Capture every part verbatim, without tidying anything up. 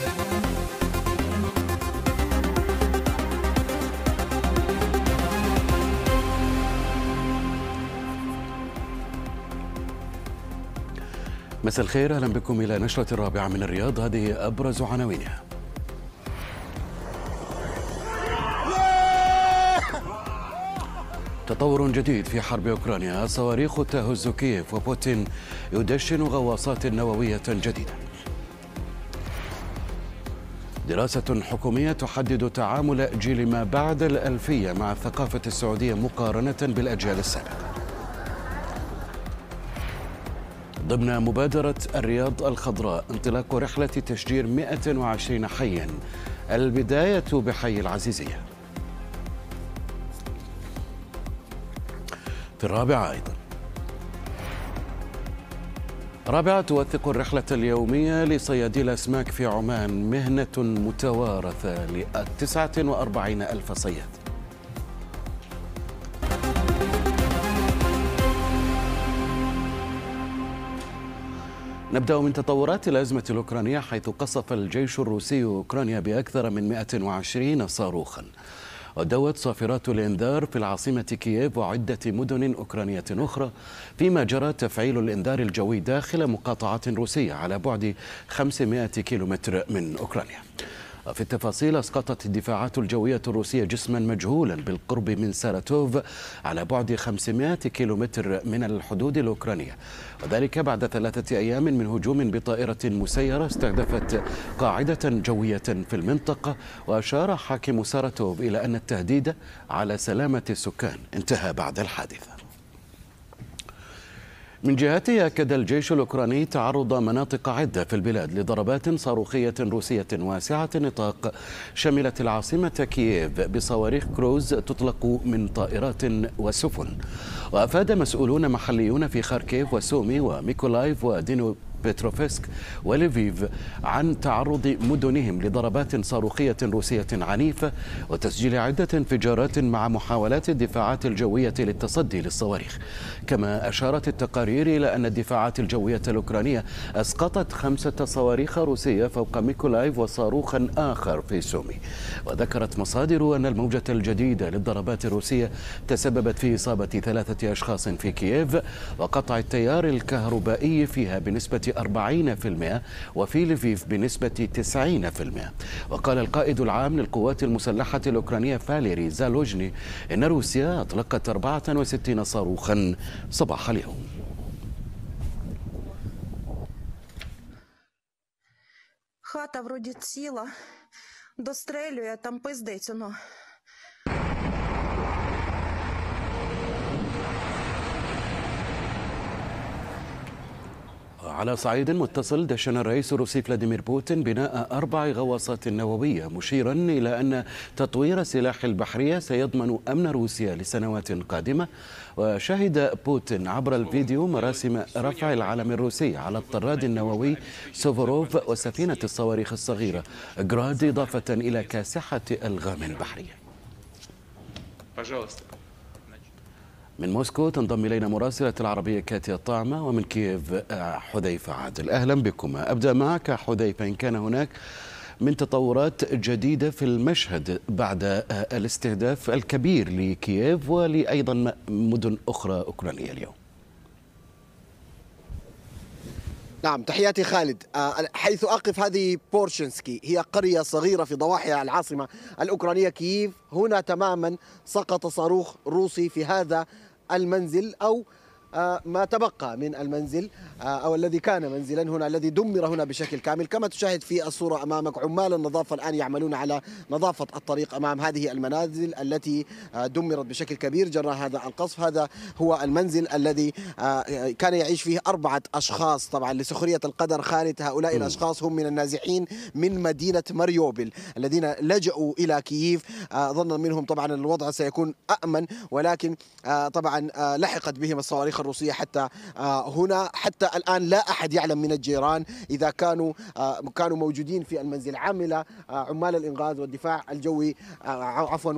مساء الخير، أهلا بكم إلى نشرة الرابعة من الرياض. هذه أبرز عناوينها. تطور جديد في حرب أوكرانيا، صواريخ تهز كييف وبوتين يدشن غواصات نووية جديدة. دراسة حكومية تحدد تعامل جيل ما بعد الألفية مع الثقافة السعودية مقارنة بالأجيال السابقة. ضمن مبادرة الرياض الخضراء انطلاق رحلة تشجير مئة وعشرين حيا، البداية بحي العزيزية. في الرابعة أيضا، رابعة توثق الرحلة اليومية لصيادي الأسماك في عمان، مهنة متوارثة لتسعة وأربعين ألف صياد. نبدأ من تطورات الأزمة الأوكرانية، حيث قصف الجيش الروسي أوكرانيا بأكثر من مئة وعشرين صاروخا، ودوت صافرات الإنذار في العاصمة كييف وعدة مدن أوكرانية أخرى، فيما جرى تفعيل الإنذار الجوي داخل مقاطعات روسية على بعد خمسمئة كيلومتر من أوكرانيا. في التفاصيل، أسقطت الدفاعات الجوية الروسية جسما مجهولا بالقرب من ساراتوف على بعد خمسمئة كيلومتر من الحدود الأوكرانية، وذلك بعد ثلاثة أيام من هجوم بطائرة مسيرة استهدفت قاعدة جوية في المنطقة. وأشار حاكم ساراتوف إلى أن التهديد على سلامة السكان انتهى بعد الحادثة. من جهته، أكد الجيش الأوكراني تعرض مناطق عدة في البلاد لضربات صاروخية روسية واسعة النطاق شملت العاصمة كييف بصواريخ كروز تطلق من طائرات وسفن. وأفاد مسؤولون محليون في خاركيف وسومي وميكولايف ودينو بيتروفسك وليفيف عن تعرض مدنهم لضربات صاروخية روسية عنيفة وتسجيل عدة انفجارات مع محاولات الدفاعات الجوية للتصدي للصواريخ. كما أشارت التقارير إلى أن الدفاعات الجوية الأوكرانية أسقطت خمسة صواريخ روسية فوق ميكولايف وصاروخا آخر في سومي. وذكرت مصادر أن الموجة الجديدة للضربات الروسية تسببت في إصابة ثلاثة أشخاص في كييف وقطع التيار الكهربائي فيها بنسبة أربعين بالمئة وفي ليفيف بنسبة تسعين بالمئة. وقال القائد العام للقوات المسلحة الأوكرانية فاليري زالوجني إن روسيا أطلقت أربعة وستين صاروخا صباح اليوم. Хата вроді ціла, дострелює, там пиздець, ну. على صعيد متصل، دشن الرئيس الروسي فلاديمير بوتين بناء أربع غواصات نووية، مشيرا إلى أن تطوير السلاح البحري سيضمن أمن روسيا لسنوات قادمة. وشهد بوتين عبر الفيديو مراسم رفع العلم الروسي على الطراد النووي سوفوروف وسفينة الصواريخ الصغيرة جراد، إضافة إلى كاسحة ألغام بحرية. من موسكو تنضم إلينا مراسلة العربية كاتيا طعمة، ومن كييف حذيفة عادل. أهلا بكما. أبدأ معك حذيفة، إن كان هناك من تطورات جديدة في المشهد بعد الاستهداف الكبير لكييف ولأيضا مدن أخرى أوكرانية اليوم. نعم، تحياتي خالد. حيث أقف هذه بورشنسكي، هي قرية صغيرة في ضواحي العاصمة الأوكرانية كييف. هنا تماما سقط صاروخ روسي في هذا المنزل أو ما تبقى من المنزل أو الذي كان منزلا هنا، الذي دمر هنا بشكل كامل. كما تشاهد في الصورة أمامك، عمال النظافة الآن يعملون على نظافة الطريق أمام هذه المنازل التي دمرت بشكل كبير جراء هذا القصف. هذا هو المنزل الذي كان يعيش فيه أربعة أشخاص. طبعا لسخرية القدر خالد، هؤلاء الأشخاص هم من النازحين من مدينة ماريوبل الذين لجأوا إلى كييف ظنا منهم طبعا الوضع سيكون أأمن، ولكن طبعا لحقت بهم الصواريخ الروسية حتى هنا. حتى الآن لا أحد يعلم من الجيران إذا كانوا كانوا موجودين في المنزل. عمل عمال الإنقاذ والدفاع الجوي عفوا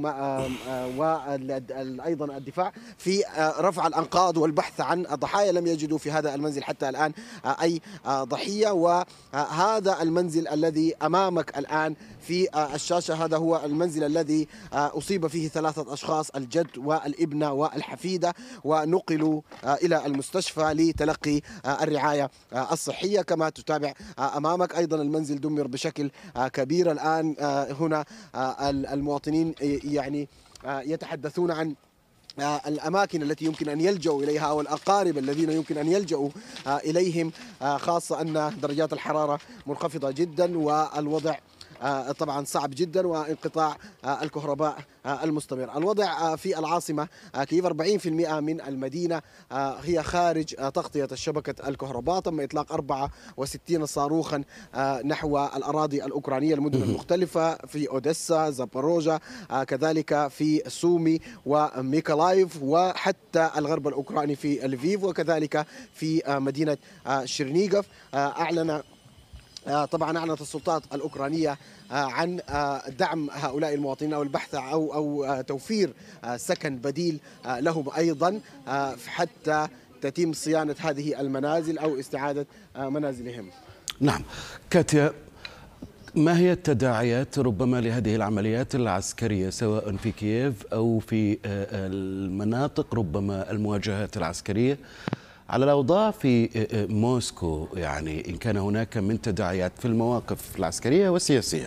وأيضا الدفاع في رفع الأنقاض والبحث عن الضحايا. لم يجدوا في هذا المنزل حتى الآن أي ضحية. وهذا المنزل الذي أمامك الآن في الشاشة هذا هو المنزل الذي أصيب فيه ثلاثة أشخاص، الجد والابنة والحفيدة، ونقلوا إلى المستشفى لتلقي الرعاية الصحية. كما تتابع أمامك أيضا المنزل دمر بشكل كبير. الآن هنا المواطنين يعني يتحدثون عن الأماكن التي يمكن أن يلجأوا إليها أو الأقارب الذين يمكن أن يلجأوا إليهم، خاصة أن درجات الحرارة منخفضة جدا والوضع طبعا صعب جدا، وانقطاع الكهرباء المستمر. الوضع في العاصمة كييف أربعين بالمئة من المدينة هي خارج تغطية الشبكة الكهرباء. تم إطلاق أربعة وستين صاروخا نحو الأراضي الأوكرانية المدن المختلفة في أوديسا، زاباروجا، كذلك في سومي وميكولايف، وحتى الغرب الأوكراني في لفيف، وكذلك في مدينة شيرنيغوف. أعلن طبعا أعلنت السلطات الأوكرانية عن دعم هؤلاء المواطنين أو البحث أو أو توفير سكن بديل لهم أيضا حتى تتم صيانة هذه المنازل أو استعادة منازلهم. نعم كاتيا، ما هي التداعيات ربما لهذه العمليات العسكرية سواء في كييف أو في المناطق ربما المواجهات العسكرية على الأوضاع في موسكو، يعني إن كان هناك من تداعيات في المواقف العسكرية والسياسية؟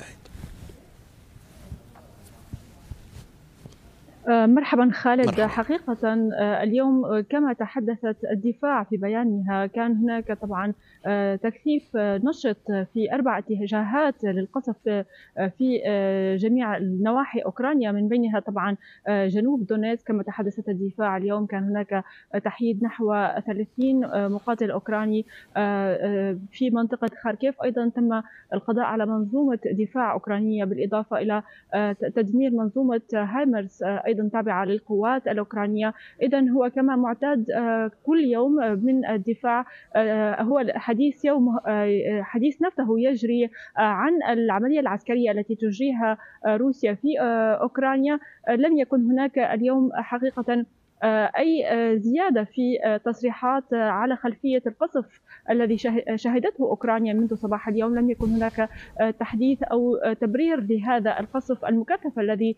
مرحبا خالد. مرحبا. حقيقة اليوم كما تحدثت الدفاع في بيانها كان هناك طبعا تكثيف نشط في أربع اتجاهات للقصف في جميع نواحي أوكرانيا، من بينها طبعا جنوب دونيتسك. كما تحدثت الدفاع اليوم كان هناك تحييد نحو ثلاثين مقاتل أوكراني في منطقة خاركيف. أيضا تم القضاء على منظومة دفاع أوكرانية بالإضافة إلى تدمير منظومة هايمرز أيضا تابعة للقوات الأوكرانية. إذن هو كما معتاد كل يوم من الدفاع هو حديث يوم حديث نفسه يجري عن العملية العسكرية التي تجريها روسيا في أوكرانيا. لم يكن هناك اليوم حقيقة أي زيادة في تصريحات على خلفية القصف الذي شهدته أوكرانيا منذ صباح اليوم. لم يكن هناك تحديث أو تبرير لهذا القصف المكثف الذي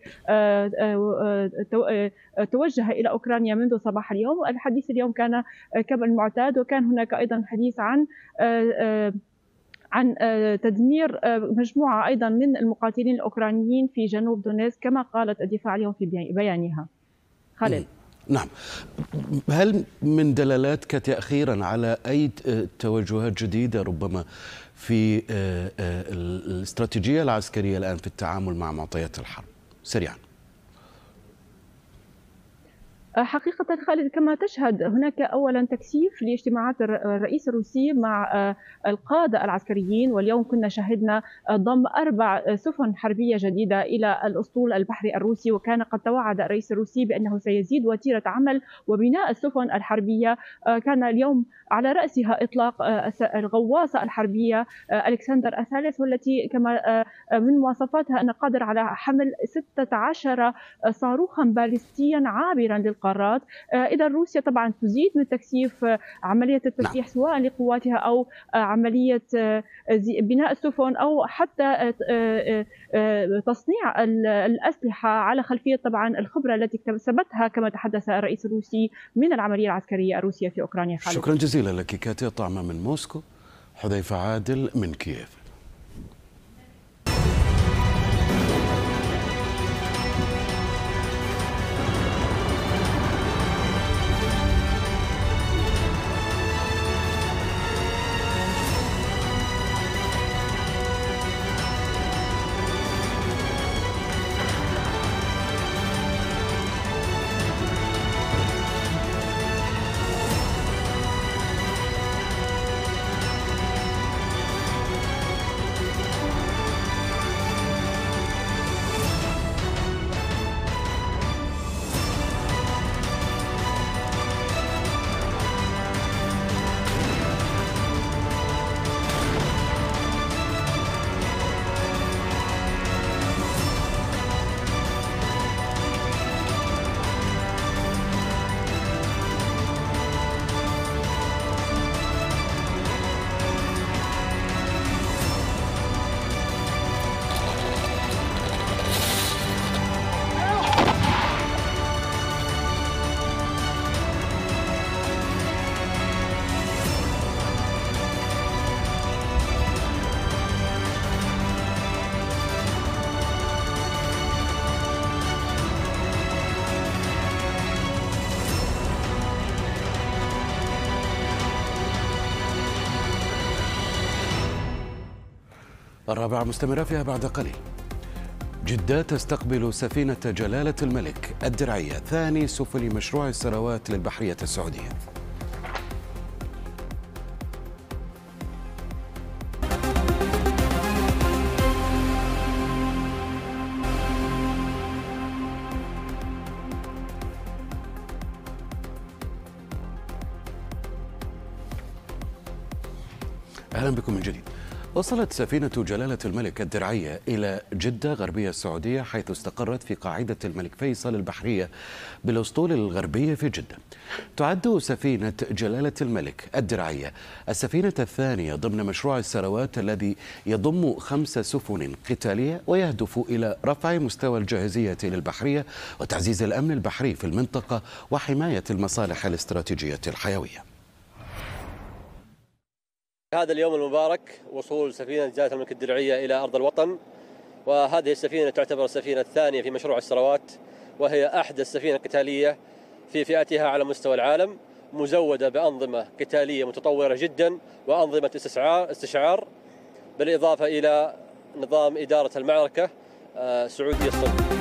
توجه إلى أوكرانيا منذ صباح اليوم. الحديث اليوم كان كما المعتاد، وكان هناك أيضا حديث عن عن تدمير مجموعة أيضا من المقاتلين الأوكرانيين في جنوب دونيتسك كما قالت الدفاع اليوم في بيانها. خالد. نعم، هل من دلالات كاتيا أخيرا على أي توجهات جديدة ربما في الاستراتيجية العسكرية الآن في التعامل مع معطيات الحرب سريعا؟ حقيقة خالد كما تشهد هناك أولا تكثيف لاجتماعات الرئيس الروسي مع القادة العسكريين، واليوم كنا شهدنا ضم أربع سفن حربية جديدة إلى الأسطول البحري الروسي، وكان قد توعد الرئيس الروسي بأنه سيزيد وتيرة عمل وبناء السفن الحربية. كان اليوم على رأسها إطلاق الغواصة الحربية ألكسندر الثالث، والتي كما من مواصفاتها أن قادر على حمل ستة عشر صاروخا باليستيا عابرا للقارات. إذا روسيا طبعا تزيد من تكثيف عملية التسليح سواء لقواتها أو عملية بناء السفن أو حتى تصنيع الأسلحة على خلفية طبعا الخبرة التي اكتسبتها كما تحدث الرئيس الروسي من العملية العسكرية الروسية في أوكرانيا. خالد. شكرا جزيلا لك كاتيا طعمة من موسكو. حذيفة عادل من كييف. الرابعة مستمرة فيها بعد قليل. جدة تستقبل سفينة جلالة الملك الدرعية، ثاني سفن مشروع الثروات للبحرية السعودية. أهلا بكم من جديد. وصلت سفينة جلالة الملك الدرعية إلى جدة غربية السعودية، حيث استقرت في قاعدة الملك فيصل البحرية بالأسطول الغربي في جدة. تعد سفينة جلالة الملك الدرعية السفينة الثانية ضمن مشروع الثروات الذي يضم خمس سفن قتالية ويهدف إلى رفع مستوى الجاهزية للبحرية وتعزيز الأمن البحري في المنطقة وحماية المصالح الاستراتيجية الحيوية. هذا اليوم المبارك وصول سفينة جلالة الملك الدرعية إلى أرض الوطن، وهذه السفينة تعتبر السفينة الثانية في مشروع الثروات، وهي أحدث سفينة قتالية في فئتها على مستوى العالم، مزودة بأنظمة قتالية متطورة جدا وأنظمة استشعار استشعار بالإضافة إلى نظام إدارة المعركة سعودية الصنع.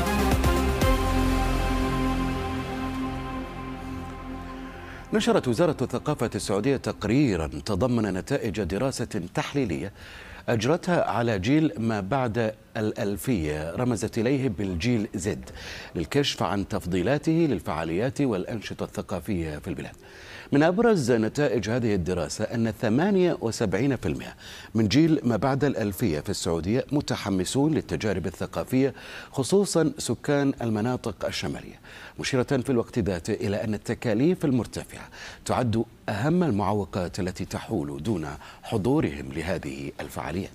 نشرت وزارة الثقافة السعودية تقريرا تضمن نتائج دراسة تحليلية أجرتها على جيل ما بعد الألفية، رمزت إليه بالجيل زد، للكشف عن تفضيلاته للفعاليات والأنشطة الثقافية في البلاد. من أبرز نتائج هذه الدراسة أن ثمانية وسبعين بالمئة من جيل ما بعد الألفية في السعودية متحمسون للتجارب الثقافية، خصوصا سكان المناطق الشمالية، مشيرة في الوقت ذاته إلى أن التكاليف المرتفعة تعد أهم المعوقات التي تحول دون حضورهم لهذه الفعاليات.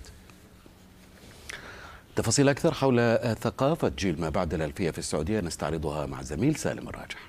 تفاصيل أكثر حول ثقافة جيل ما بعد الألفية في السعودية نستعرضها مع زميل سالم الراجح.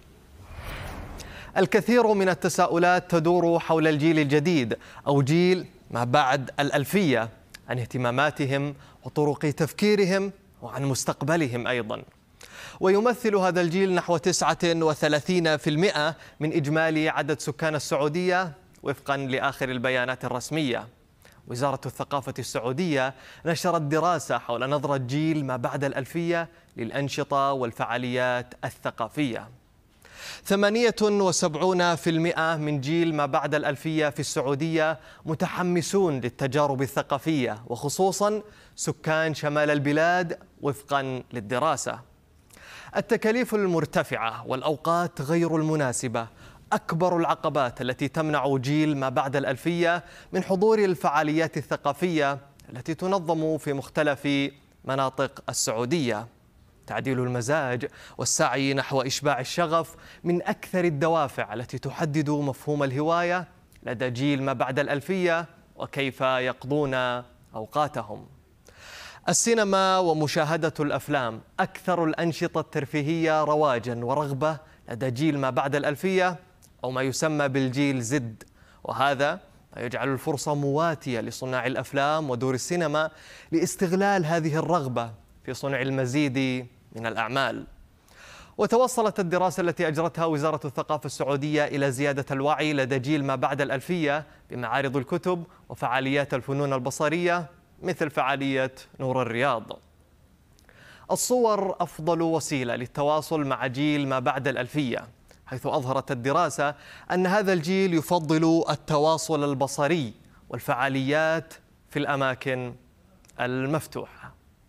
الكثير من التساؤلات تدور حول الجيل الجديد أو جيل ما بعد الألفية، عن اهتماماتهم وطرق تفكيرهم وعن مستقبلهم أيضا. ويمثل هذا الجيل نحو تسعة وثلاثين بالمئة من إجمالي عدد سكان السعودية وفقا لآخر البيانات الرسمية. وزارة الثقافة السعودية نشرت دراسة حول نظرة جيل ما بعد الألفية للأنشطة والفعاليات الثقافية. ثمانية وسبعين بالمئة من جيل ما بعد الألفية في السعودية متحمسون للتجارب الثقافية، وخصوصا سكان شمال البلاد وفقا للدراسة. التكاليف المرتفعة والأوقات غير المناسبة أكبر العقبات التي تمنع جيل ما بعد الألفية من حضور الفعاليات الثقافية التي تنظم في مختلف مناطق السعودية. تعديل المزاج والسعي نحو إشباع الشغف من أكثر الدوافع التي تحدد مفهوم الهواية لدى جيل ما بعد الألفية وكيف يقضون أوقاتهم. السينما ومشاهدة الأفلام أكثر الأنشطة الترفيهية رواجاً ورغبة لدى جيل ما بعد الألفية أو ما يسمى بالجيل زد، وهذا ما يجعل الفرصة مواتية لصناع الأفلام ودور السينما لاستغلال هذه الرغبة في صنع المزيد من الأعمال. وتوصلت الدراسة التي أجرتها وزارة الثقافة السعودية إلى زيادة الوعي لدى جيل ما بعد الألفية بمعارض الكتب وفعاليات الفنون البصرية مثل فعالية نور الرياض. الصور أفضل وسيلة للتواصل مع جيل ما بعد الألفية، حيث أظهرت الدراسة أن هذا الجيل يفضل التواصل البصري والفعاليات في الأماكن المفتوحة.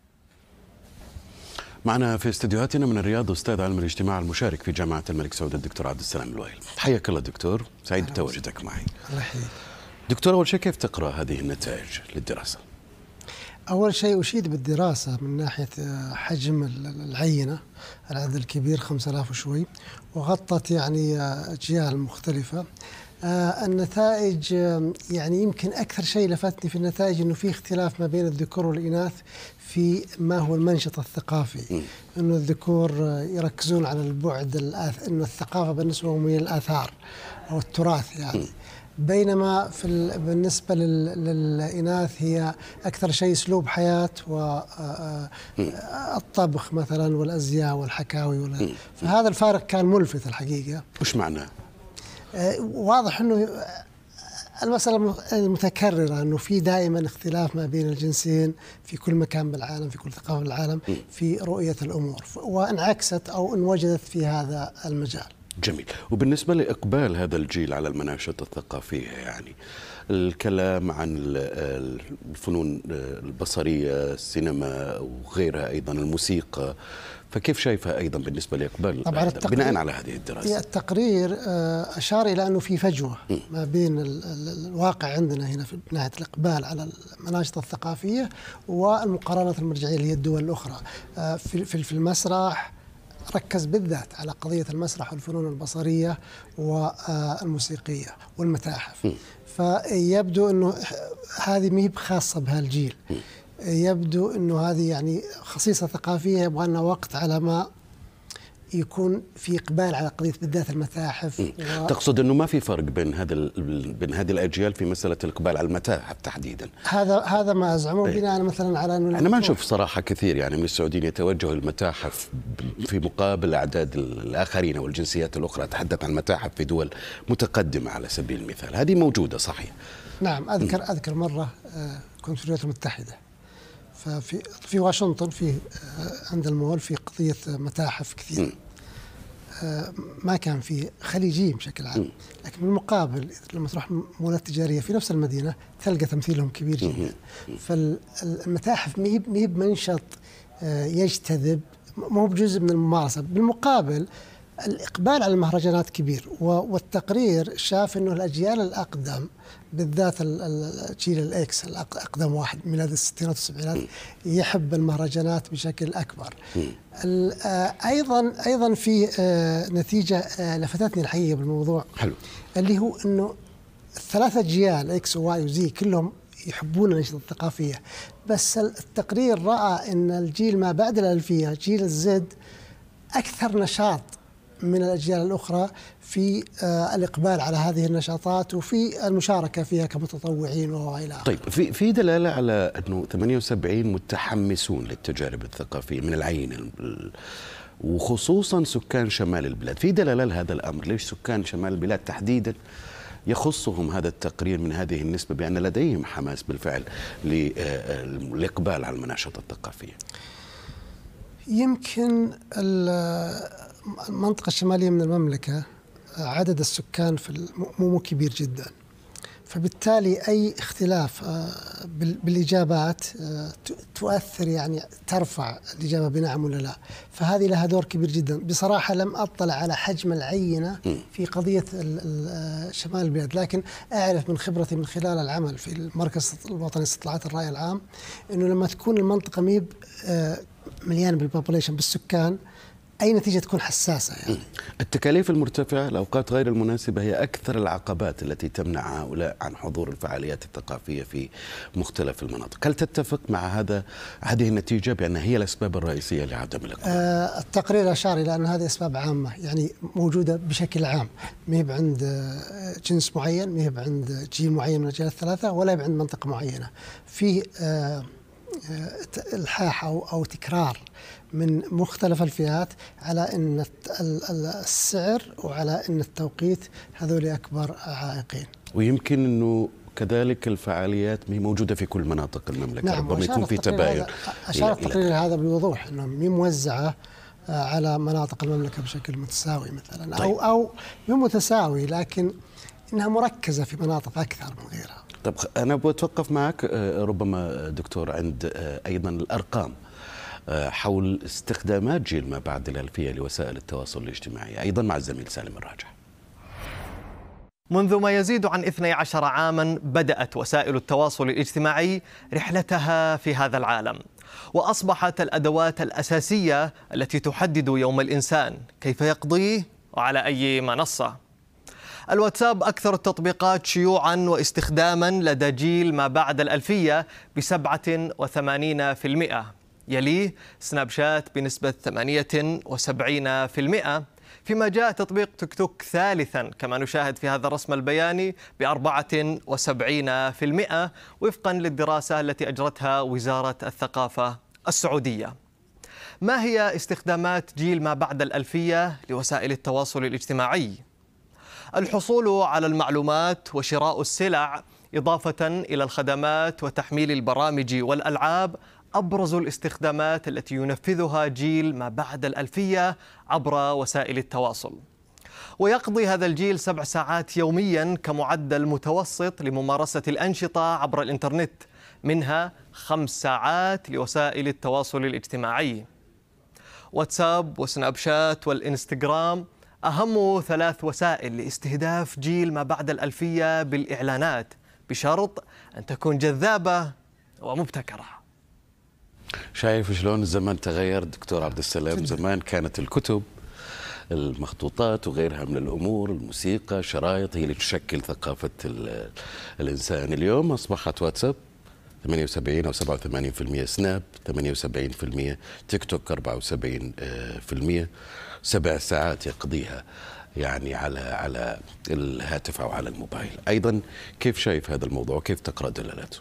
معنا في استديوهاتنا من الرياض أستاذ علم الاجتماع المشارك في جامعة الملك سعود الدكتور عبد السلام الوائل. حياك الله دكتور، سعيد بتواجدك معي. دكتور، أول شيء كيف تقرأ هذه النتائج للدراسة؟ أول شيء أشيد بالدراسة من ناحية حجم العينة، العدد الكبير خمسة آلاف وشوي، وغطت يعني أجيال مختلفة. النتائج يعني يمكن أكثر شيء لفتني في النتائج أنه في اختلاف ما بين الذكور والإناث في ما هو المنشط الثقافي. أنه الذكور يركزون على البعد الآث... أنه الثقافة بالنسبة لهم هي الآثار أو التراث يعني، بينما في ال... بالنسبة لل... للإناث هي أكثر شيء أسلوب حياة والطبخ مثلا والأزياء والحكاوي ولا... فهذا الفارق كان ملفت الحقيقة. وش معناه؟ واضح أنه المسألة المتكررة أنه في دائما اختلاف ما بين الجنسين في كل مكان بالعالم، في كل ثقافة بالعالم، في رؤية الأمور، وانعكست أو انوجدت في هذا المجال. جميل. وبالنسبة لإقبال هذا الجيل على المناشط الثقافية، يعني الكلام عن الفنون البصرية، السينما وغيرها، أيضا الموسيقى، فكيف شايفها أيضا بالنسبة لإقبال بناء على هذه الدراسة؟ التقرير أشار إلى أنه في فجوة ما بين الواقع عندنا هنا في ناحية الإقبال على المناشط الثقافية والمقارنات المرجعية اللي هي الدول الأخرى. في المسرح ركز بالذات على قضية المسرح والفنون البصرية والموسيقية والمتاحف. م. فيبدو أنه هذه ما هي خاصة بهالجيل، يبدو أنه هذه يعني خصيصة ثقافية يبغى لنا وقت على ما يكون في إقبال على قضية بالذات المتاحف. و... تقصد أنه ما في فرق بين هذا ال... بين هذه الأجيال في مسألة الإقبال على المتاحف تحديدا؟ هذا هذا ما أزعمه بناء مثلا على أنه أنا ما نشوف صراحة كثير يعني من السعوديين يتوجهوا للمتاحف في مقابل أعداد الآخرين والجنسيات الأخرى. أتحدث عن المتاحف في دول متقدمة على سبيل المثال، هذه موجودة صحيح. نعم، أذكر م. أذكر مرة كنت في الولايات المتحدة، ففي في واشنطن في عند المول في قضية متاحف كثير. م. ما كان في خليجيين بشكل عام، لكن بالمقابل لما تروح مولات تجارية في نفس المدينة تلقى تمثيلهم كبير جدا. فالمتاحف ما هي بمنشط يجتذب، ما هو بجزء من الممارسة. بالمقابل الإقبال على المهرجانات كبير، والتقرير شاف أنه الأجيال الأقدم بالذات الجيل الإكس الأقدم واحد ميلاد الستينات والسبعينات يحب المهرجانات بشكل أكبر. أيضا أيضا في نتيجة لفتتني الحقيقة بالموضوع، حلو، اللي هو أنه الثلاثة أجيال إكس وواي وزي كلهم يحبون الأنشطة الثقافية، بس التقرير رأى أن الجيل ما بعد الألفية جيل الزد أكثر نشاط من الأجيال الأخرى في الإقبال على هذه النشاطات وفي المشاركة فيها كمتطوعين وإلى آخره. طيب في في دلالة على أنه ثمانية وسبعين متحمسون للتجارب الثقافية من العين، وخصوصا سكان شمال البلاد. في دلالة لهذا الأمر؟ ليش سكان شمال البلاد تحديدا يخصهم هذا التقرير من هذه النسبة بأن لديهم حماس بالفعل للإقبال على المناشط الثقافية؟ يمكن المنطقة الشمالية من المملكة عدد السكان في مو كبير جدا، فبالتالي أي اختلاف بالإجابات تؤثر، يعني ترفع الإجابة بنعم ولا لا. فهذه لها دور كبير جدا. بصراحة لم أطلع على حجم العينة في قضية شمال البلاد، لكن أعرف من خبرتي من خلال العمل في المركز الوطني لاستطلاعات الرأي العام أنه لما تكون المنطقة ميب مليانة بالبوبوليشن بالسكان أي نتيجة تكون حساسة. يعني التكاليف المرتفعة، الأوقات غير المناسبة هي أكثر العقبات التي تمنع هؤلاء عن حضور الفعاليات الثقافية في مختلف المناطق. هل تتفق مع هذا هذه النتيجة بأنها هي الأسباب الرئيسية لعدم الإقبال؟ آه التقرير أشار إلى أن هذه أسباب عامة، يعني موجودة بشكل عام، ما هي عند جنس معين، ما هي عند جيل معين من الأجيال الثلاثة، ولا عند منطقة معينة. في آه الحاح أو أو تكرار من مختلف الفئات على أن السعر وعلى أن التوقيت هذول أكبر عائقين. ويمكن أنه كذلك الفعاليات موجودة في كل مناطق المملكة. نعم، ربما يكون في تباين. أشار التقرير هذا بوضوح أنه مي موزعة على مناطق المملكة بشكل متساوي مثلا. طيب. أو أو مو متساوي، لكن إنها مركزة في مناطق أكثر من غيرها. طب أنا بتوقف معك ربما دكتور عند أيضا الأرقام حول استخدامات جيل ما بعد الألفية لوسائل التواصل الاجتماعي، أيضا مع الزميل سالم الراجح. منذ ما يزيد عن اثني عشر عاما بدأت وسائل التواصل الاجتماعي رحلتها في هذا العالم، وأصبحت الأدوات الأساسية التي تحدد يوم الإنسان كيف يقضيه وعلى أي منصة. الواتساب أكثر التطبيقات شيوعاً واستخداماً لدى جيل ما بعد الألفية بسبعة وثمانين بالمئة، يليه سناب شات بنسبة ثمانية وسبعين بالمئة، فيما جاء تطبيق تيك توك ثالثاً كما نشاهد في هذا الرسم البياني بأربعة وسبعين بالمئة وفقاً للدراسة التي أجرتها وزارة الثقافة السعودية. ما هي استخدامات جيل ما بعد الألفية لوسائل التواصل الاجتماعي؟ الحصول على المعلومات وشراء السلع إضافة إلى الخدمات وتحميل البرامج والألعاب أبرز الاستخدامات التي ينفذها جيل ما بعد الألفية عبر وسائل التواصل. ويقضي هذا الجيل سبع ساعات يوميا كمعدل متوسط لممارسة الأنشطة عبر الإنترنت، منها خمس ساعات لوسائل التواصل الاجتماعي. واتساب وسناب شات والإنستغرام أهم ثلاث وسائل لاستهداف جيل ما بعد الألفية بالإعلانات، بشرط أن تكون جذابة ومبتكرة. شايف شلون الزمان تغير دكتور عبد السلام؟ زمان كانت الكتب، المخطوطات وغيرها من الأمور، الموسيقى، شرايط، هي اللي تشكل ثقافة الإنسان. اليوم أصبحت واتساب ثمانية وسبعين أو سبعة وثمانين بالمئة، سناب ثمانية وسبعين بالمئة، تيك توك أربعة وسبعين بالمئة، سبع ساعات يقضيها يعني على على الهاتف أو على الموبايل. أيضا كيف شايف هذا الموضوع وكيف تقرأ دلالاته؟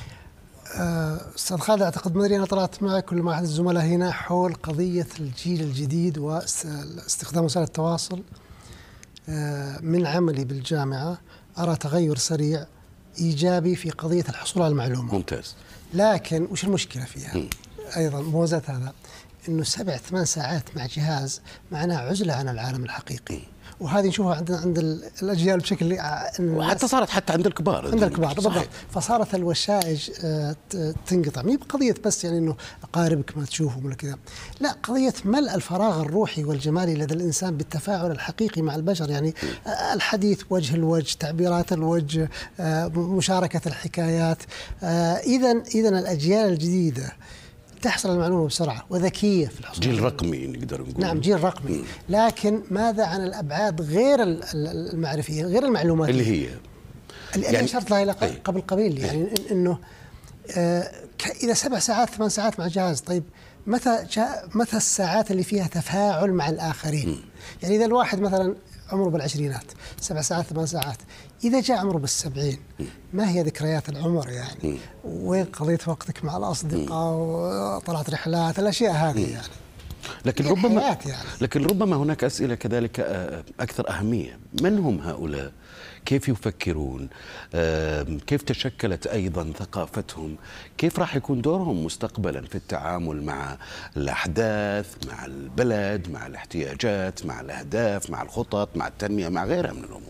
أستاذ خالد، أعتقد ما أدري أنا طلعت معك كل ما أحد الزملاء هنا حول قضية الجيل الجديد واستخدام وسائل التواصل. من عملي بالجامعة أرى تغير سريع إيجابي في قضية الحصول على المعلومة. ممتاز. لكن وش المشكلة فيها؟ م. أيضا موازاة هذا إنه سبع ثمان ساعات مع جهاز معناه عزلة عن العالم الحقيقي. م. وهذه نشوفها عندنا عند الأجيال بشكل، وحتى صارت حتى عند الكبار عند الكبار بالضبط. فصارت الوشائج تنقطع، مي بقضية بس يعني إنه أقاربك ما تشوفهم ولا كذا، لا، قضية ملء الفراغ الروحي والجمالي لدى الإنسان بالتفاعل الحقيقي مع البشر، يعني الحديث وجه الوجه، تعبيرات الوجه، مشاركة الحكايات. إذن إذن الأجيال الجديدة تحصل المعلومة بسرعة وذكية في الحصول. جيل رقمي نقدر نقول. نعم، جيل رقمي. م. لكن ماذا عن الأبعاد غير المعرفية، غير المعلومات اللي هي اللي يعني أشرت لها قبل قليل، يعني إنه آه إذا سبع ساعات ثمان ساعات مع جهاز، طيب متى جاء متى الساعات اللي فيها تفاعل مع الآخرين؟ م. يعني إذا الواحد مثلا عمره بالعشرينات سبع ساعات ثمان ساعات، إذا جاء عمره بالسبعين ما هي ذكريات العمر يعني؟ وين قضيت وقتك مع الأصدقاء وطلعت رحلات، الأشياء هذه يعني. لكن ربما يعني. لكن ربما هناك أسئلة كذلك أكثر أهمية. من هم هؤلاء؟ كيف يفكرون؟ كيف تشكلت أيضا ثقافتهم؟ كيف راح يكون دورهم مستقبلا في التعامل مع الأحداث، مع البلد، مع الاحتياجات، مع الأهداف، مع الخطط، مع التنمية، مع غيرها من الأمور؟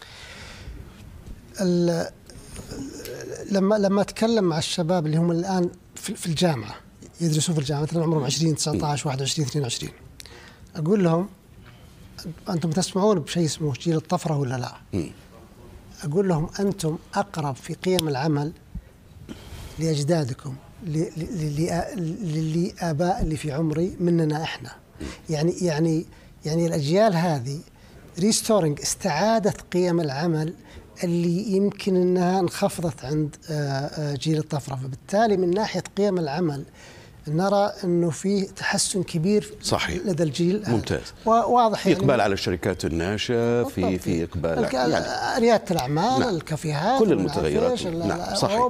لما لما أتكلم مع الشباب اللي هم الآن في الجامعة يدرسوا في الجامعة، مثلا عمرهم عشرين تسعة عشر واحد وعشرين اثنين وعشرين، أقول لهم أنتم تسمعون بشيء اسمه جيل الطفرة ولا لا؟ م. أقول لهم أنتم أقرب في قيم العمل لأجدادكم، للآباء اللي في عمري مننا إحنا. يعني يعني يعني الأجيال هذه ريستورينج، استعادة قيم العمل اللي يمكن أنها انخفضت عند جيل الطفرة. فبالتالي من ناحية قيم العمل نرى أنه في تحسن كبير صحيح لدى الجيل. ممتاز. وواضح في إقبال يعني على الشركات الناشئة، في في إقبال يعني ريادة الأعمال، نعم. الكافيهات، كل المتغيرات، نعم صحيح.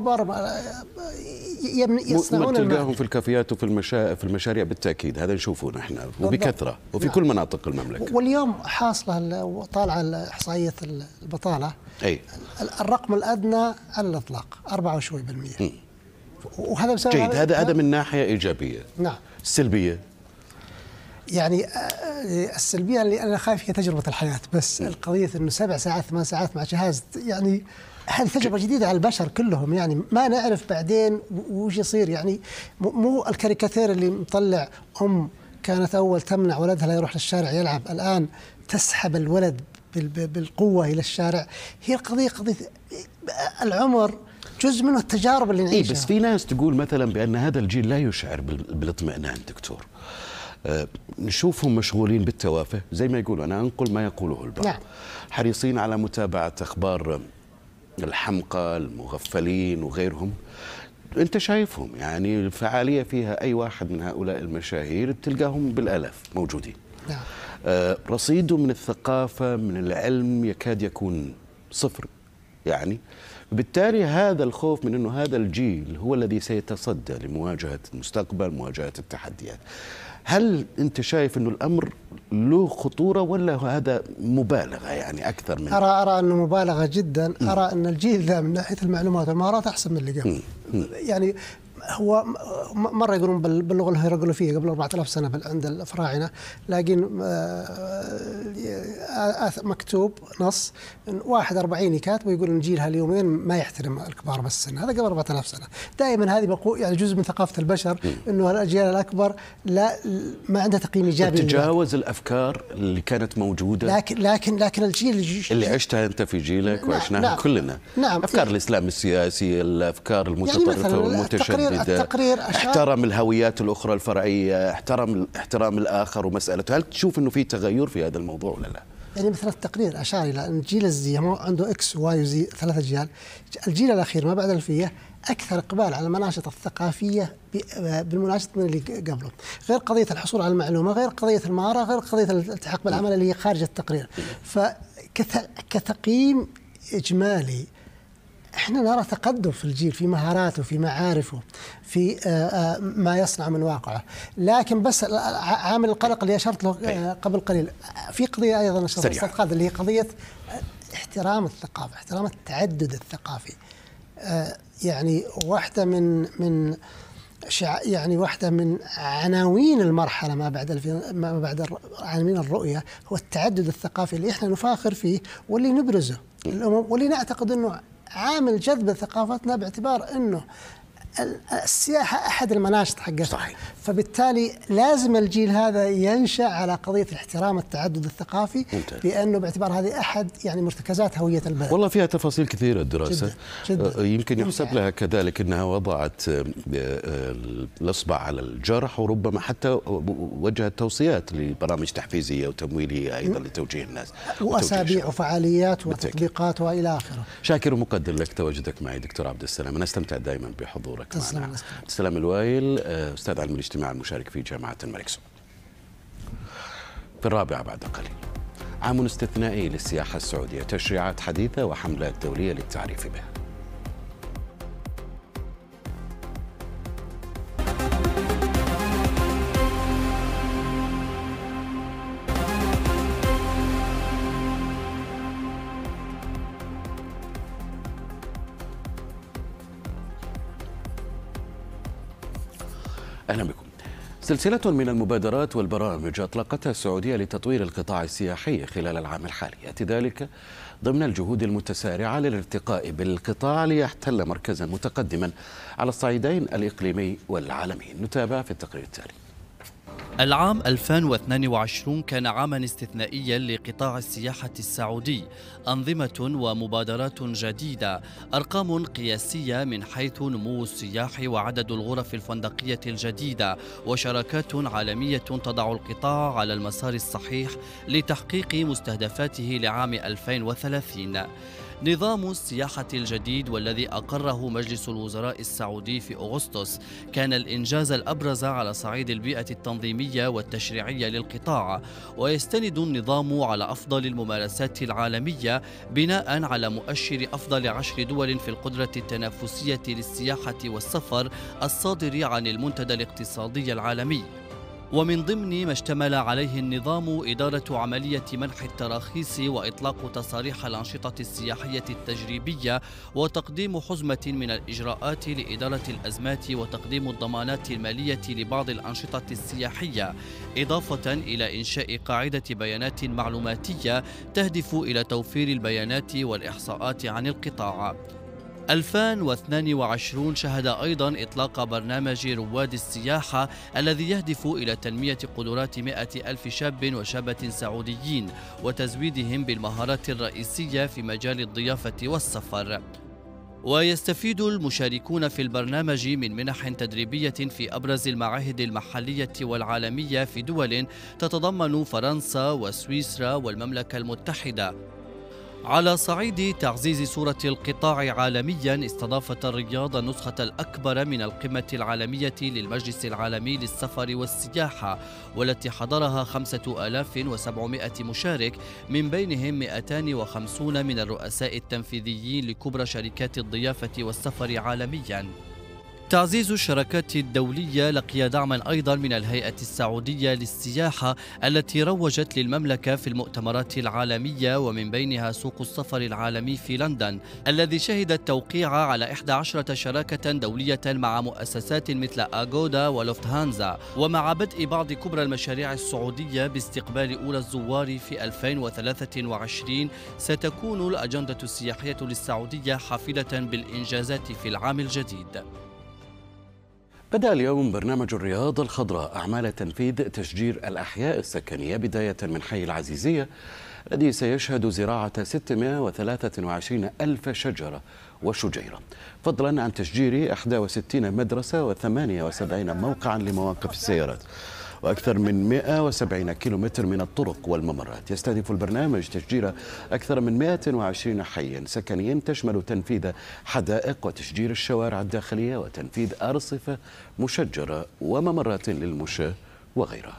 يصنعون تلقاهم في الكافيات وفي المشا... في المشاريع بالتأكيد، هذا نشوفه نحن وبكثرة وفي نعم. كل مناطق المملكة. واليوم حاصلة طالعة إحصائية البطالة، أي. الرقم الأدنى على الإطلاق أربعة وشوي بالمئة. وهذا بسبب جيد. هذا هذا من ناحية إيجابية. نعم. السلبية يعني السلبية اللي أنا خايف هي تجربة الحياة، بس م. القضية إنه سبع ساعات ثمان ساعات مع جهاز، يعني هذه تجربة جديدة على البشر كلهم، يعني ما نعرف بعدين وش يصير. يعني مو الكاريكاتير اللي مطلع أم كانت أول تمنع ولدها لا يروح للشارع يلعب، الآن تسحب الولد بالقوة إلى الشارع. هي القضية قضية العمر، جزء منه التجارب اللي نعيشها. إيه بس في ناس تقول مثلا بأن هذا الجيل لا يشعر بالاطمئنان دكتور. أه نشوفهم مشغولين بالتوافه زي ما يقولوا، أنا أنقل ما يقوله البعض. نعم. حريصين على متابعة أخبار الحمقى، المغفلين وغيرهم. أنت شايفهم يعني الفعالية فيها أي واحد من هؤلاء المشاهير تلقاهم بالآلاف موجودين. نعم. أه رصيده من الثقافة من العلم يكاد يكون صفر يعني. بالتالي هذا الخوف من أنه هذا الجيل هو الذي سيتصدى لمواجهة المستقبل، مواجهة التحديات. هل أنت شايف أنه الأمر له خطورة ولا هذا مبالغة يعني أكثر من؟ أرى أرى أنه مبالغة جدا. أرى أن الجيل ذا من ناحية المعلومات والمهارات أحسن من اللي قبل. يعني هو مرة يقولون باللغة الهيروغليفية قبل أربعة آلاف سنة عند الفراعنة، لكن مكتوب نص واحد أربعين كاتب ويقول إن جيل هاليومين ما يحترم الكبار بالسن. هذا قبل أربعة آلاف سنة. دائما هذه بقول يعني جزء من ثقافة البشر إنه الأجيال الأكبر لا ما عندها تقييم إيجابي، تتجاوز الأفكار اللي كانت موجودة. لكن لكن لكن الجيل اللي عشتها أنت في جيلك وعشناها نعم كلنا. نعم. أفكار الإسلام السياسي، الأفكار المتطرفة يعني والمتشددة، التقرير احترام الهويات الأخرى الفرعية، احترام احترام الآخر ومسألته. هل تشوف أنه في تغير في هذا الموضوع ولا لا؟ يعني مثلا التقرير أشار إلى أن جيل الزي عنده إكس وواي وزي ثلاثة أجيال. الجيل الأخير ما بعد الألفية أكثر إقبال على المناشط الثقافية بالمناشط من اللي قبله، غير قضية الحصول على المعلومة، غير قضية المهارة، غير قضية الالتحاق بالعمل اللي هي خارج التقرير. فكتقييم إجمالي احنا نرى تقدم في الجيل في مهاراته، في معارفه، في ما يصنع من واقعه. لكن بس عامل القلق اللي اشرت له قبل قليل، في قضيه ايضا اشرت استاذ خالد اللي هي قضيه احترام الثقافه، احترام التعدد الثقافي. يعني واحده من من يعني واحده من عناوين المرحله ما بعد ما بعد عناوين الرؤيه هو التعدد الثقافي اللي احنا نفاخر فيه واللي نبرزه الامم، واللي نعتقد انه عامل جذب ثقافتنا باعتبار انه السياحه احد المناشط حقتها. صحيح. فبالتالي لازم الجيل هذا ينشا على قضيه احترام التعدد الثقافي، لانه باعتبار هذه احد يعني مرتكزات هويه البلد. والله فيها تفاصيل كثيره الدراسه جداً. جداً. يمكن يحسب لها كذلك انها وضعت الاصبع على الجرح، وربما حتى وجهت توصيات لبرامج تحفيزيه وتمويليه ايضا لتوجيه الناس، واسابيع وفعاليات وتطبيقات والى اخره. شاكر ومقدر لك تواجدك معي دكتور عبد السلام، انا استمتع دائما بحضورك معنا. عبد السلام الوايل، استاذ علم الاجتماع المشارك في جامعه الملك سعود. في الرابعه بعد قليل، عام استثنائي للسياحه السعوديه، تشريعات حديثه وحملات دوليه للتعريف بها. أهلا بكم. سلسلة من المبادرات والبرامج أطلقتها السعودية لتطوير القطاع السياحي خلال العام الحالي، يأتي ذلك ضمن الجهود المتسارعة للارتقاء بالقطاع ليحتل مركزا متقدما على الصعيدين الإقليمي والعالمي. نتابع في التقرير التالي. العام ألفين واثنين وعشرين كان عاما استثنائيا لقطاع السياحة السعودي، أنظمة ومبادرات جديدة، أرقام قياسية من حيث نمو السياح وعدد الغرف الفندقية الجديدة، وشراكات عالمية تضع القطاع على المسار الصحيح لتحقيق مستهدفاته لعام ألفين وثلاثين. نظام السياحة الجديد والذي أقره مجلس الوزراء السعودي في أغسطس كان الإنجاز الأبرز على صعيد البيئة التنظيمية والتشريعية للقطاع، ويستند النظام على أفضل الممارسات العالمية بناء على مؤشر أفضل عشر دول في القدرة التنافسية للسياحة والسفر الصادر عن المنتدى الاقتصادي العالمي. ومن ضمن ما اشتمل عليه النظام إدارة عملية منح التراخيص وإطلاق تصاريح الأنشطة السياحية التجريبية، وتقديم حزمة من الإجراءات لإدارة الأزمات، وتقديم الضمانات المالية لبعض الأنشطة السياحية، إضافة إلى إنشاء قاعدة بيانات معلوماتية تهدف إلى توفير البيانات والإحصاءات عن القطاع. ألفين واثنين وعشرين شهد أيضا إطلاق برنامج رواد السياحة الذي يهدف إلى تنمية قدرات مئة ألف شاب وشابة سعوديين وتزويدهم بالمهارات الرئيسية في مجال الضيافة والسفر. ويستفيد المشاركون في البرنامج من منح تدريبية في أبرز المعاهد المحلية والعالمية في دول تتضمن فرنسا وسويسرا والمملكة المتحدة. على صعيد تعزيز صورة القطاع عالميا، استضافت الرياض النسخة الأكبر من القمة العالمية للمجلس العالمي للسفر والسياحة، والتي حضرها خمسة آلاف وسبعمائة مشارك، من بينهم مئتين وخمسين من الرؤساء التنفيذيين لكبرى شركات الضيافة والسفر عالميا. تعزيز الشراكات الدولية لقي دعما أيضا من الهيئة السعودية للسياحة التي روجت للمملكة في المؤتمرات العالمية، ومن بينها سوق السفر العالمي في لندن الذي شهد التوقيع على إحدى عشرة شراكة دولية مع مؤسسات مثل أغودا ولوفتهانزا، ومع بدء بعض كبرى المشاريع السعودية باستقبال أولى الزوار في ألفين وثلاثة وعشرين، ستكون الأجندة السياحية للسعودية حافلة بالإنجازات في العام الجديد. بدأ اليوم برنامج الرياض الخضراء أعمال تنفيذ تشجير الأحياء السكنية بداية من حي العزيزية الذي سيشهد زراعة ستمائة وثلاثة وعشرين ألف شجرة وشجيرة، فضلا عن تشجير إحدى وستين مدرسة وثمانية وسبعين موقعا لمواقف السيارات وأكثر من مئة وسبعين كيلومتر من الطرق والممرات. يستهدف البرنامج تشجير أكثر من مئة وعشرين حيا سكنيا، تشمل تنفيذ حدائق وتشجير الشوارع الداخلية وتنفيذ أرصفة مشجرة وممرات للمشاة وغيرها.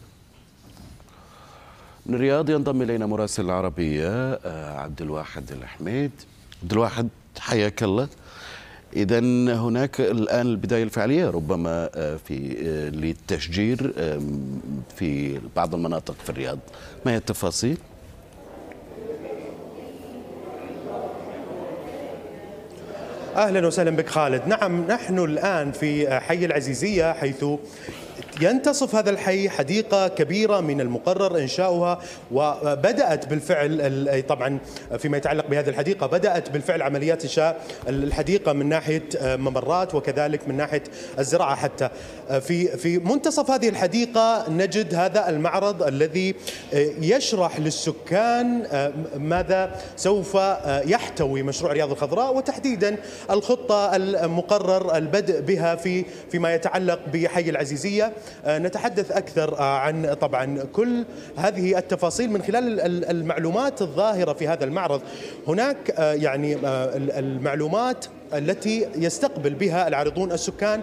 من الرياض ينضم إلينا مراسل العربية عبد الواحد الحميد. عبد الواحد حياك الله. إذا هناك الآن البداية الفعلية ربما في للتشجير في بعض المناطق في الرياض، ما هي التفاصيل؟ أهلا وسهلا بك خالد. نعم، نحن الآن في حي العزيزية، حيث ينتصف هذا الحي حديقة كبيرة من المقرر إنشاؤها، وبدأت بالفعل طبعا فيما يتعلق بهذه الحديقة بدأت بالفعل عمليات إنشاء الحديقة من ناحية ممرات وكذلك من ناحية الزراعة. حتى في في منتصف هذه الحديقة نجد هذا المعرض الذي يشرح للسكان ماذا سوف يحتوي مشروع رياض الخضراء، وتحديدا الخطة المقرر البدء بها في فيما يتعلق بحي العزيزية. نتحدث أكثر عن طبعا كل هذه التفاصيل من خلال المعلومات الظاهرة في هذا المعرض. هناك يعني المعلومات التي يستقبل بها العارضون السكان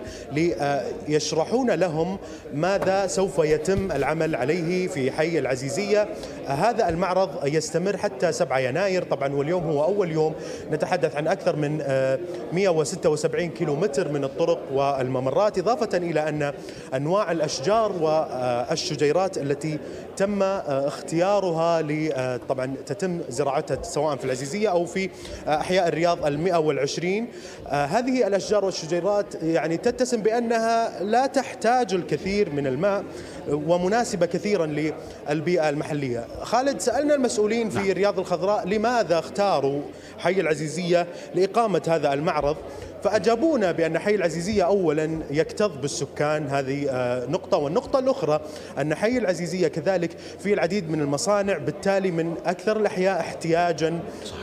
ليشرحون لهم ماذا سوف يتم العمل عليه في حي العزيزية. هذا المعرض يستمر حتى سبعة يناير طبعا، واليوم هو أول يوم. نتحدث عن أكثر من مئة وستة وسبعين كيلومتر من الطرق والممرات، إضافة إلى أن أنواع الأشجار والشجيرات التي تم اختيارها طبعا تتم زراعتها سواء في العزيزية أو في أحياء الرياض المئة والعشرين. هذه الأشجار والشجيرات يعني تتسم بأنها لا تحتاج الكثير من الماء ومناسبة كثيرا للبيئة المحلية. خالد، سألنا المسؤولين في رياض الخضراء لماذا اختاروا حي العزيزية لإقامة هذا المعرض، فأجابونا بأن حي العزيزية أولا يكتظ بالسكان، هذه نقطة، والنقطة الأخرى أن حي العزيزية كذلك في العديد من المصانع، بالتالي من أكثر الأحياء احتياجا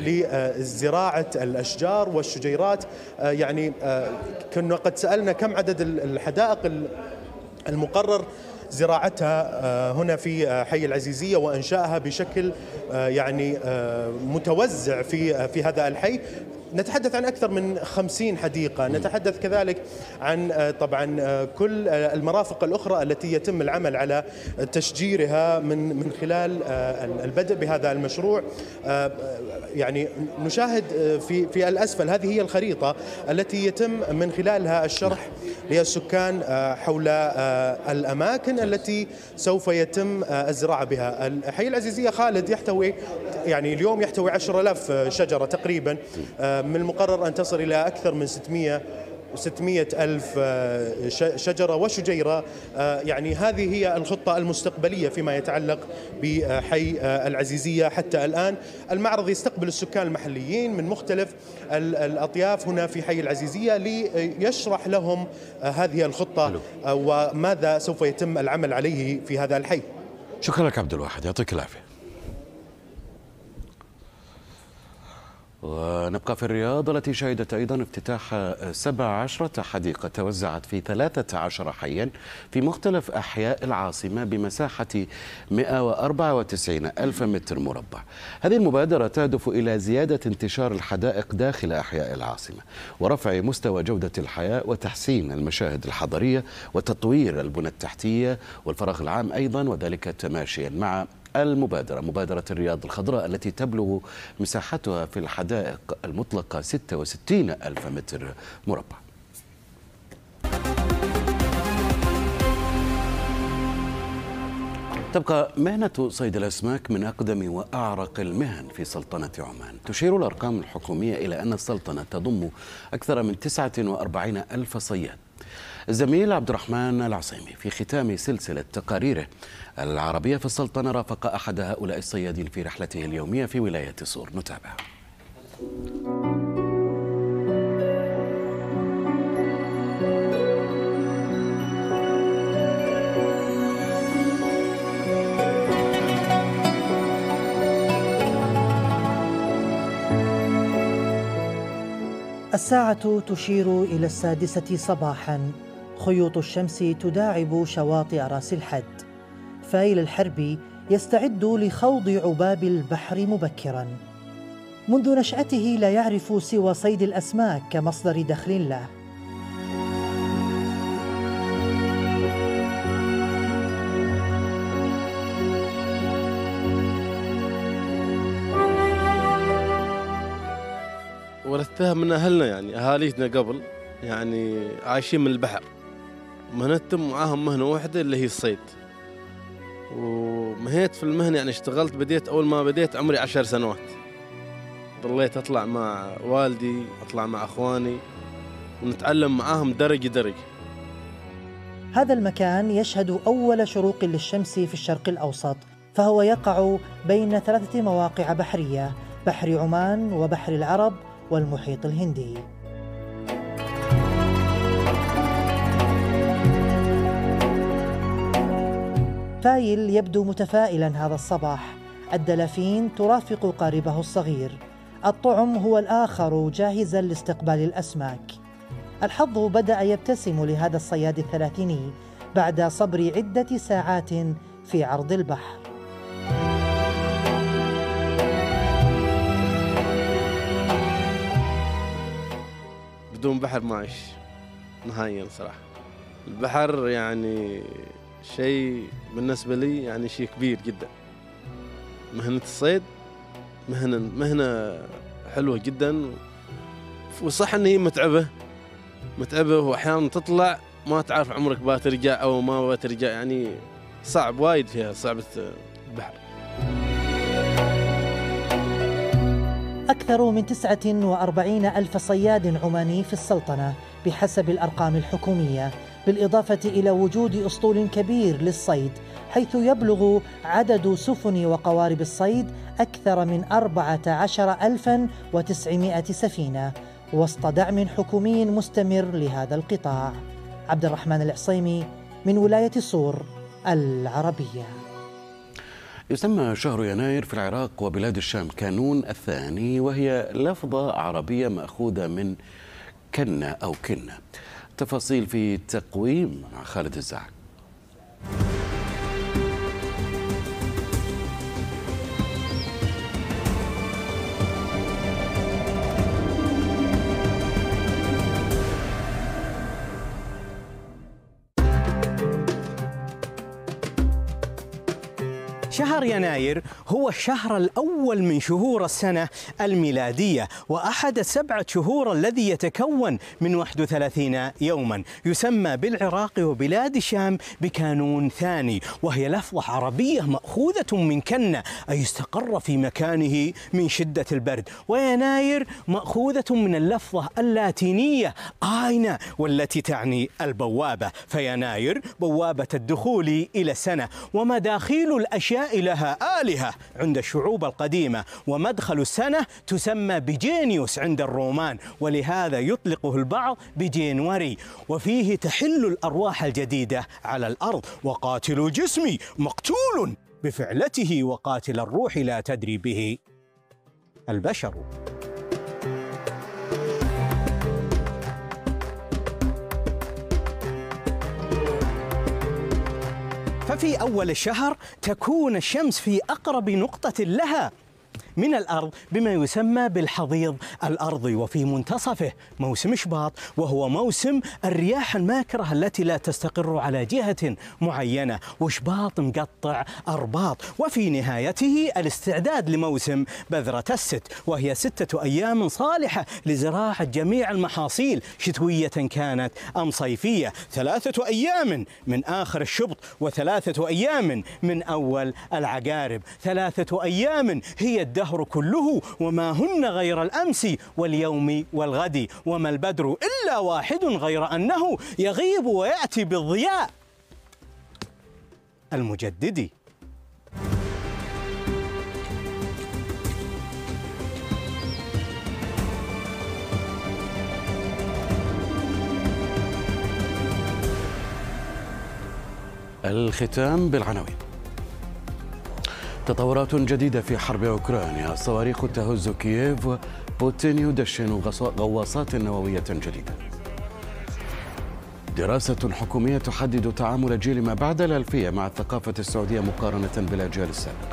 لزراعة الأشجار والشجيرات. يعني كنا قد سألنا كم عدد الحدائق المقرر زراعتها هنا في حي العزيزية وإنشائها بشكل يعني متوزع في في هذا الحي. نتحدث عن أكثر من خمسين حديقة. نتحدث كذلك عن طبعا كل المرافق الأخرى التي يتم العمل على تشجيرها من من خلال البدء بهذا المشروع. يعني نشاهد في في الأسفل هذه هي الخريطة التي يتم من خلالها الشرح للسكان حول الأماكن التي سوف يتم الزراعة بها. حي العزيزية خالد يحتوي يعني اليوم يحتوي عشرة آلاف شجرة تقريبا، من المقرر أن تصل إلى أكثر من ستمائة ألف شجرة وشجيرة. يعني هذه هي الخطة المستقبلية فيما يتعلق بحي العزيزية. حتى الآن المعرض يستقبل السكان المحليين من مختلف الأطياف هنا في حي العزيزية ليشرح لهم هذه الخطة وماذا سوف يتم العمل عليه في هذا الحي. شكرا لك عبد الواحد، يعطيك العافية. ونبقى في الرياض التي شهدت أيضا افتتاح سبع عشرة حديقة توزعت في ثلاثة عشر حيا في مختلف أحياء العاصمة بمساحة مئة وأربعة وتسعين ألف متر مربع. هذه المبادرة تهدف إلى زيادة انتشار الحدائق داخل أحياء العاصمة ورفع مستوى جودة الحياة وتحسين المشاهد الحضرية وتطوير البنى التحتية والفراغ العام أيضا، وذلك تماشيا مع المبادرة مبادرة الرياض الخضراء التي تبلغ مساحتها في الحدائق المطلقة ستة وستين ألف متر مربع. تبقى مهنة صيد الأسماك من أقدم وأعرق المهن في سلطنة عمان. تشير الأرقام الحكومية إلى أن السلطنة تضم أكثر من تسعة وأربعين ألف صياد. الزميل عبد الرحمن العصيمي في ختام سلسلة تقاريره العربية في السلطنة رافق أحد هؤلاء الصيادين في رحلته اليومية في ولاية صور. نتابع. الساعة تشير إلى السادسة صباحاً. خيوط الشمس تداعب شواطئ راس الحد. فايل الحربي يستعد لخوض عباب البحر مبكراً. منذ نشأته لا يعرف سوى صيد الأسماك كمصدر دخل له. ورثتها من أهلنا، يعني أهالينا قبل يعني عايشين من البحر، مهنتهم معاهم مهنة واحدة اللي هي الصيد. ومهيت في المهنة يعني اشتغلت، بديت أول ما بديت عمري عشر سنوات، ضليت أطلع مع والدي أطلع مع أخواني ونتعلم معاهم درجة درجة. هذا المكان يشهد أول شروق للشمس في الشرق الأوسط، فهو يقع بين ثلاثة مواقع بحرية، بحر عمان وبحر العرب والمحيط الهندي. فايل يبدو متفائلا هذا الصباح. الدلافين ترافق قاربه الصغير، الطعم هو الآخر جاهزا لاستقبال الأسماك. الحظ بدأ يبتسم لهذا الصياد الثلاثيني بعد صبر عدة ساعات في عرض البحر. بدون بحر ما أعيش نهائيا صراحة. البحر يعني شيء بالنسبة لي يعني شيء كبير جدا. مهنة الصيد مهنة مهنة حلوة جدا، وصح ان هي متعبة متعبة وأحيانا تطلع ما تعرف عمرك بترجع أو ما بترجع، يعني صعب وايد فيها صعبة البحر. أكثر من تسعة وأربعين ألف صياد عماني في السلطنة بحسب الأرقام الحكومية، بالإضافة إلى وجود أسطول كبير للصيد، حيث يبلغ عدد سفن وقوارب الصيد أكثر من أربعة عشر ألفا وتسعمائة سفينة، وسط دعم حكومي مستمر لهذا القطاع. عبد الرحمن العصيمي من ولاية صور العربية. يسمى شهر يناير في العراق وبلاد الشام كانون الثاني، وهي لفظة عربية مأخوذة من كنة أو كنة. تفاصيل في التقويم مع خالد الزعك. شهر يناير هو الشهر الأول من شهور السنة الميلادية، وأحد السبعة شهور الذي يتكون من واحد وثلاثين يوما. يسمى بالعراق وبلاد الشام بكانون ثاني، وهي لفظة عربية مأخوذة من كنة، أي استقر في مكانه من شدة البرد. ويناير مأخوذة من اللفظة اللاتينية آينا، والتي تعني البوابة، فيناير بوابة الدخول إلى السنة، ومداخيل الأشياء لها آلهة عند الشعوب القديمة. ومدخل السنة تسمى بجينيوس عند الرومان، ولهذا يطلقه البعض بجينوري، وفيه تحل الأرواح الجديدة على الأرض. وقاتل جسمي مقتول بفعلته، وقاتل الروح لا تدري به البشر. ففي أول الشهر تكون الشمس في أقرب نقطة لها من الأرض بما يسمى بالحضيض الأرضي، وفي منتصفه موسم شباط وهو موسم الرياح الماكرة التي لا تستقر على جهة معينة، وشباط مقطع أرباط، وفي نهايته الاستعداد لموسم بذرة الست، وهي ستة أيام صالحة لزراعة جميع المحاصيل شتوية كانت أم صيفية، ثلاثة أيام من آخر الشبط وثلاثة أيام من أول العقارب، ثلاثة أيام هي الدهر كله وما هن غير الأمس واليوم والغد، وما البدر إلا واحد غير أنه يغيب ويأتي بالضياء المجدد. الختام بالعناوين. تطورات جديدة في حرب أوكرانيا، الصواريخ تهز كييف، بوتين يدشن غواصات نووية جديدة. دراسة حكومية تحدد تعامل جيل ما بعد الألفية مع الثقافة السعودية مقارنة بالأجيال السابقة.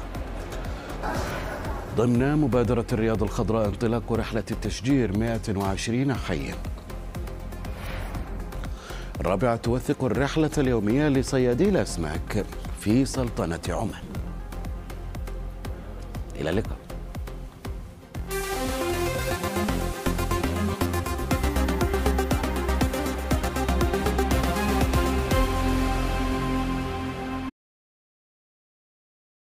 ضمن مبادرة الرياض الخضراء انطلاق رحلة التشجير مئة وعشرين حيا. الرابعة توثق الرحلة اليومية لصيادي الأسماك في سلطنة عمان. إلى اللقاء.